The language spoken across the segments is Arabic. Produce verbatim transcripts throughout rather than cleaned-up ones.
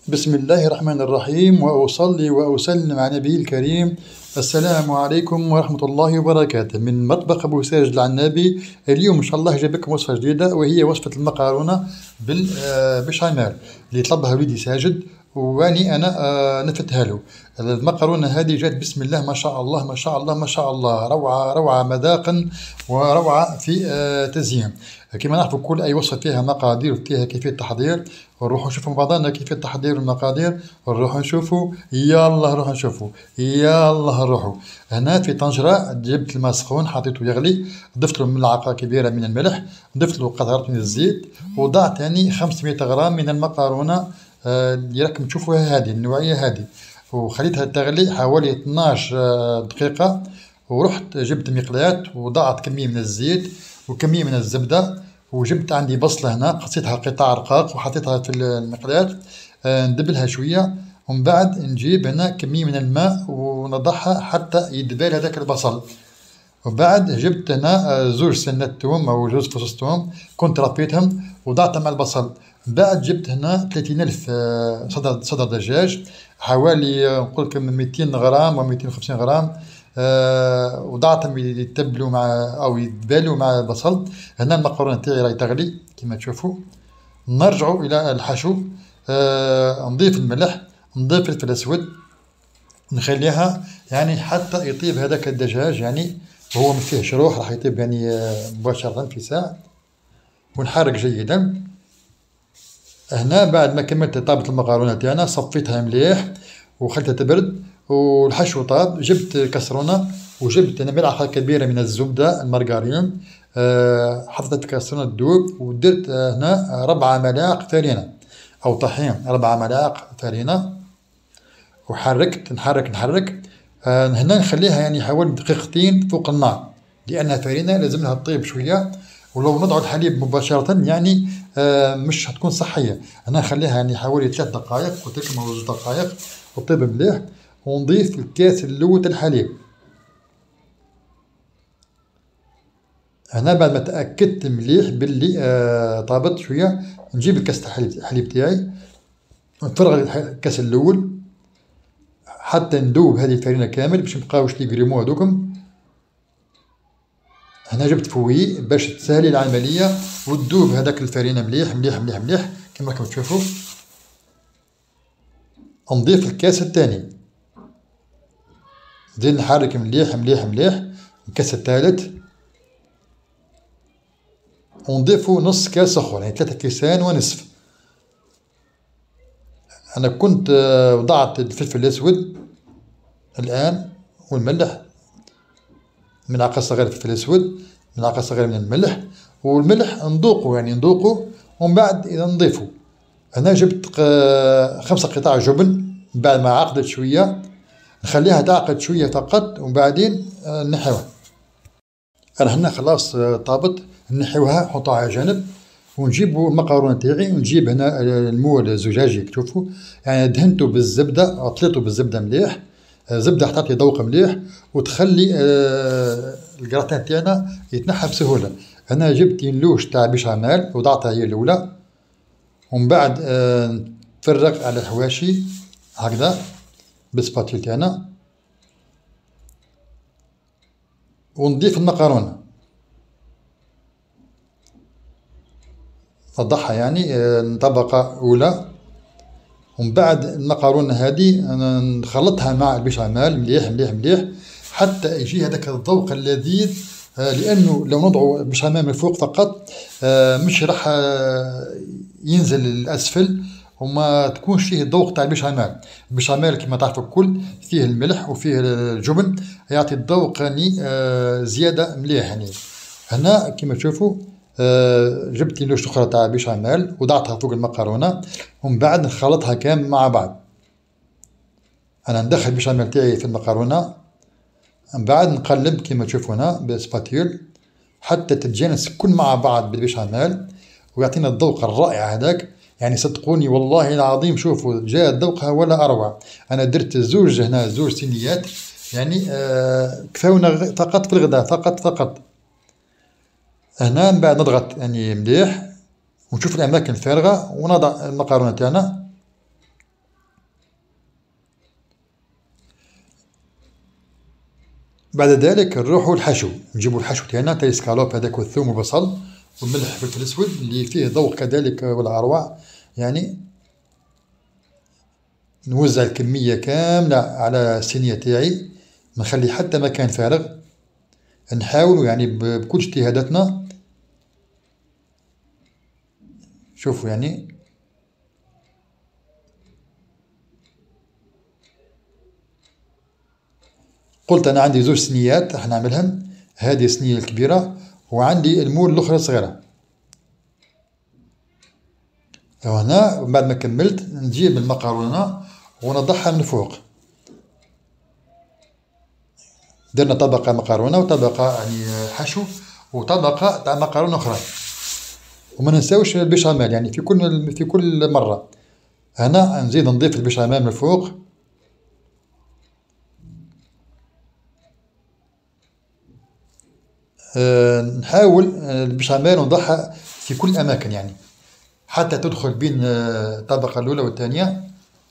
بسم الله الرحمن الرحيم، وأصلي وأسلم على نبي الكريم. السلام عليكم ورحمة الله وبركاته. من مطبخ أبو ساجد العنابي. اليوم إن شاء الله جايب لكم وصفة جديدة، وهي وصفة المقارونة بالبشاميل اللي طلبها وليدي ساجد، واني انا آه نفتها له. المقارونه هذه جات بسم الله ما شاء الله ما شاء الله ما شاء الله، روعه روعه مذاقا وروعه في آه تزيين. كما نعرفوا كل اي وصفه فيها مقادير وفيها كيفيه تحضير، ونروحوا نشوفوا مع بعضنا كيفيه تحضير المقادير، ونروحوا نشوفوا. يلا نروحوا نشوفوا، يلا نروحوا. هنا في طنجره جبت الماء سخون حطيته يغلي، ضفت له ملعقه كبيره من الملح، ضفت له قطعه من الزيت، وضعت يعني خمسمائة غرام من المقارونه اللي راكم تشوفوها هذه النوعيه هذه، وخليتها تغلي حوالي اثناش دقيقه. ورحت جبت مقلاة وضعت كميه من الزيت وكميه من الزبده، وجبت عندي بصله هنا قصيتها قطع رقاق وحطيتها في المقلاة، ندبلها شويه، ومن بعد نجيب هنا كميه من الماء ونضعها حتى يدبل هذاك البصل. وبعد جبت هنا زوج سنات توم او جوج فصوص توم كنت ربيتهم وضعتهم مع البصل. بعد جبت هنا ثلاثين ألف صدر صدر دجاج، حوالي نقول لكم مئتين غرام و مئتين وخمسين غرام، أه وضعتهم يتبلوا مع او يتبالوا مع البصل. هنا المقرونه تاعي راهي تغلي كما تشوفوا. نرجعوا الى الحشو، أه نضيف الملح، نضيف الفلفل الاسود، نخليها يعني حتى يطيب هذاك الدجاج، يعني وهو ما فيه شروح راح يطيب يعني مباشرة في ساعة. ونحرك جيدا. هنا بعد ما كملت طابت المقارونة تاعنا صفيتها مليح وخليتها تبرد، والحشو طاب. جبت كسرونة وجبت انا ملعقة كبيرة من الزبدة المارغرين، أه حطيت الكسرونة تذوب، ودرت هنا ربعة ملاعق فرينة او طحين، ربعة ملاعق فرينة، وحركت نحرك نحرك. آه هنا نخليها يعني حوالي دقيقتين فوق النار، لأنها فرينة لازم لها تطيب شوية، ولو نضعوا الحليب مباشرة يعني آه مش هتكون صحية. هنا نخليها يعني حوالي ثلاث دقائق قلت لكم أو زوج دقائق وتطيب مليح، ونضيف الكاس الأول الحليب. هنا بعد ما تأكدت مليح باللي آه طابت شوية، نجيب الكاس الحليب تاعي ونفرغ الكاس الأول حتى ندوب هذه الفرينة كامل باش ميبقاوش لي كريمو هذوكم. هنا جبت فوي باش تسهلي العملية وتذوب هذاك الفرينة مليح مليح مليح مليح كما راكم تشوفوا. نضيف الكاس الثاني، نزيد نحرك مليح مليح مليح. الكاس الثالث، ونضيفو نص كاس اخر، يعني ثلاثة كيسان ونصف. انا كنت وضعت الفلفل الاسود الان والملح، ملعقة صغيرة فلفل اسود، ملعقة صغيرة من الملح، والملح نذوقو يعني نذوقو ومن بعد اذا نضيفو. هنا جبت خمسة قطع جبن بعد ما عقدت شوية، نخليها تعقد شوية فقط وبعدين نحيوها. انا هنا خلاص طابت، نحيوها نحطوها على جنب، ونجيبو المقارونة تاعي، ونجيب هنا المول الزجاجي تشوفوا، يعني دهنتو بالزبدة، طليتو بالزبدة مليح، زبدة تعطي ذوق مليح وتخلي آه الجراتان تاعنا يتنحى بسهولة. هنا جبت لوش تاع بيشاميل وضعتها هي الأولى، ومن بعد آه نفرغ على الحواشي هكذا بالسباتيل تاعنا، ونضيف المقارونة نضعها يعني آه طبقة أولى، ومن بعد المقارونة هذه نخلطها مع البيشاميل مليح مليح مليح حتى يجي هذاك الذوق اللذيذ. آه لأنه لو نضعوا البيشاميل من فوق فقط آه مش راح آه ينزل للأسفل وما تكونش فيه الذوق تاع البيشاميل. البيشاميل كما تعرفوا الكل فيه الملح وفيه الجبن، يعطي الذوق يعني آه زيادة مليح يعني. هنا كما تشوفوا آه جبت لوش اخرى تاع بيشاميل وضعتها فوق المقارونه، ومن بعد نخلطها كامل مع بعض. انا ندخل البيشاميل تاعي في المقارونه، من بعد نقلب كما تشوفوا هنا بالسباتيل حتى تتجانس كل مع بعض بالبيشاميل ويعطينا الذوق الرائع هذاك. يعني صدقوني والله العظيم شوفوا جاء ذوقها ولا اروع. انا درت زوج هنا زوج سينيات يعني آه كفاونا فقط في الغداء فقط فقط. هنا من بعد نضغط يعني مليح ونشوف الأماكن الفارغة ونضع المقارونة تاعنا بعد ذلك نروحوا الحشو، نجيبوا الحشو تاعنا تاع الاسكالوب هذاك والثوم والبصل والملح والفلفل الاسود اللي فيه ذوق كذلك ولا اروع. يعني نوزع الكميه كامله على الصينيه تاعي، ما نخلي حتى مكان فارغ. نحاولوا يعني بكل اجتهاداتنا. شوفوا يعني قلت انا عندي زوج صينيات راح نعملهم، هذه الصينيه الكبيره وعندي المول الاخرى الصغيره. وهنا بعد ما كملت نجيب المقارونه ونضعها من فوق. درنا طبقه مقارونه وطبقه يعني حشو وطبقه تاع مقارونه اخرى، وما ننساوش البيشاميل يعني في كل في كل مره. هنا نزيد نضيف البيشاميل من فوق. أه نحاول البيشاميل نضعها في كل الاماكن يعني حتى تدخل بين الطبقه الاولى والثانيه.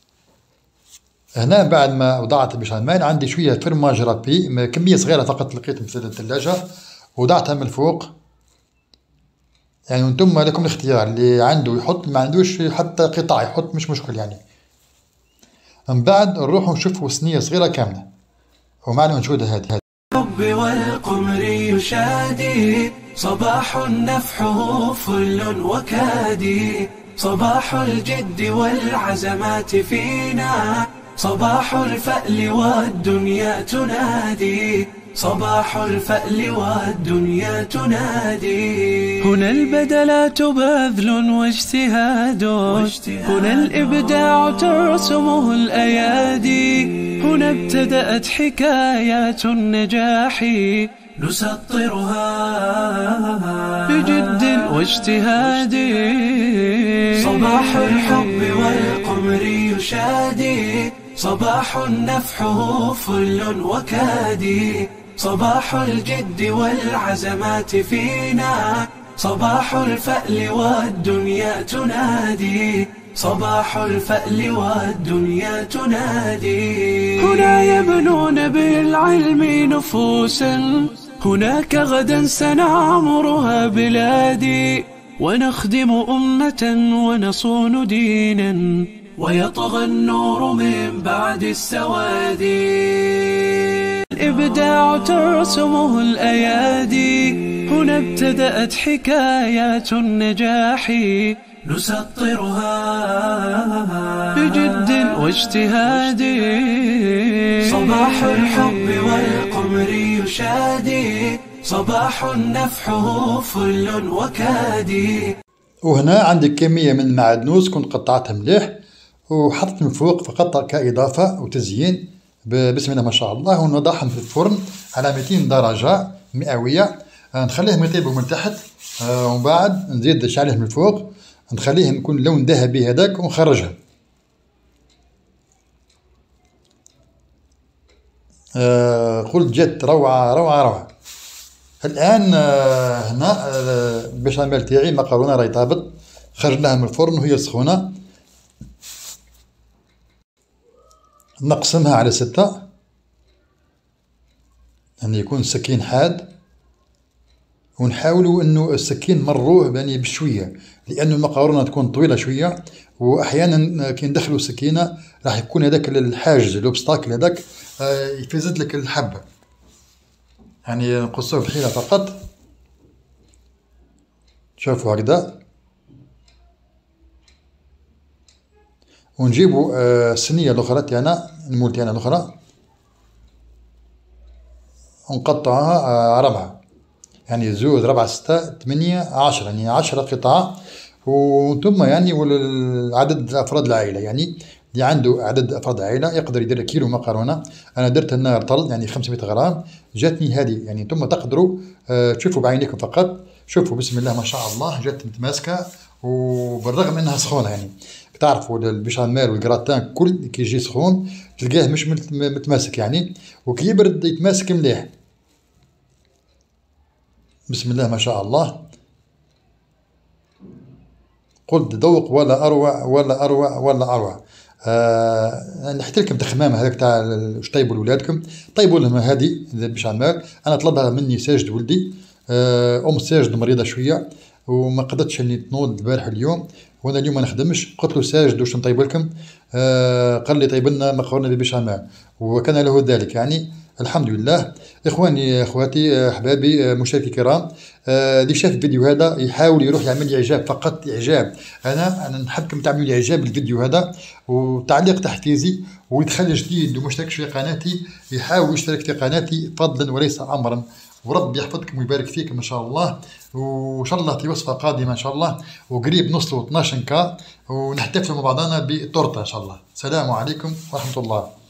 هنا بعد ما وضعت البيشاميل عندي شويه فرماج رابي كميه صغيره فقط لقيتهم في الثلاجه وضعتها من فوق. يعني انتم لكم الاختيار، اللي عنده يحط، ما عندوش حتى قطع يحط، مش مشكل يعني. من بعد نروحوا نشوفوا صينيه صغيره كامله ومعنا موجوده هذه. الحب والقمر يشادي، صباح نفحه فل وكادي، صباح الجد والعزمات فينا، صباح الفأل والدنيا تنادي، صباح الفأل والدنيا تنادي. هنا البدلات بذل واجتهاد، هنا الإبداع ترسمه الأيادي، هنا ابتدأت حكايات النجاح نسطرها بجد واجتهاد. صباح الحب والقمر يشادي، صباح نفحه فل وكادي، صباح الجد والعزمات فينا، صباح الفأل والدنيا تنادي، صباح الفأل والدنيا تنادي. هنا يبنون بالعلم نفوسا، هناك غدا سنعمرها بلادي، ونخدم أمة ونصون دينا، ويطغى النور من بعد السواد. الإبداع ترسمه الأيادي، هنا ابتدأت حكايات النجاح نسطرها بجد واجتهاد. صباح الحب والقمر يشادي، صباح نفحه فل وكادي. وهنا عندي كمية من المعدنوس كنت قطعتها مليح وحطت من فوق فقط كإضافة وتزيين. بسم الله ما شاء الله. ونضعهم في الفرن على مئتين درجة مئوية، نخليهم يطيبوا من تحت، ومن بعد نزيد عليهم من فوق، نخليهم يكون لون ذهبي هذاك ونخرجهم. آه قلت جد روعة روعة روعة. الآن آه هنا آه البشاميل تاعي مقرونة راهي طابت، خرجناها من الفرن وهي سخونة. نقسمها على ستة، يعني يكون السكين حاد، ونحاولوا انه السكين مروه يعني بشويه، لانه المقارونه تكون طويله شويه، واحيانا كي ندخلوا السكينه راح يكون هذاك الحاجز الاوبستاكل هذاك يفزد لك الحبه. يعني نقصوه في الحيله فقط. شوفوا هكذا. ونجيبوا الصينيه الاخرى تاعنا، المول تاعنا الاخرى، ونقطعها ربعه، يعني زوج ربعة ستة ثمانية عشرة، يعني عشرة قطع. وثم يعني عدد أفراد العائلة، يعني اللي عنده عدد أفراد العائلة يقدر يدير كيلو مقارونة. أنا درت لنا طل يعني خمسمائة غرام، جاتني هذه يعني. ثم تقدروا تشوفوا بعينيكم فقط. شوفوا بسم الله ما شاء الله، جات متماسكة وبالرغم أنها سخونة. يعني تعرفوا البيشاميل والجراتان كل كي يجي سخون تلقاه مش متماسك يعني، وكي يبرد يتماسك مليح. بسم الله ما شاء الله. قلت ذوق ولا أروع ولا أروع ولا أروع. آه نحكي لكم تخمام هذاك تاع واش طيبوا لولادكم. طيبوا لهم هذه باش عمال. انا طلبها مني ساجد ولدي، آه ام ساجد مريضه شويه وما قدرتش اني تنوض البارح اليوم، وانا اليوم ما نخدمش. قلت له ساجد واش نطيب لكم؟ آه قال لي طيب لنا مقرونه ببشاميل، وكان له ذلك يعني. الحمد لله. اخواني اخواتي احبابي مشاهدي الكرام، آه اللي شاف الفيديو هذا يحاول يروح يعمل لي اعجاب، فقط اعجاب. انا انا نحبكم تعملوا لي اعجاب للفيديو هذا وتعليق تحفيزي، ويدخل جديد وما اشتركش في قناتي يحاول يشترك في قناتي فضلا وليس امرا. وربي يحفظكم ويبارك فيكم ان شاء الله، وان شاء الله في وصفه قادمه ان شاء الله، وقريب نوصلوا اثناش كا ونحتفلوا مع بعضنا بتورته ان شاء الله. السلام عليكم ورحمه الله.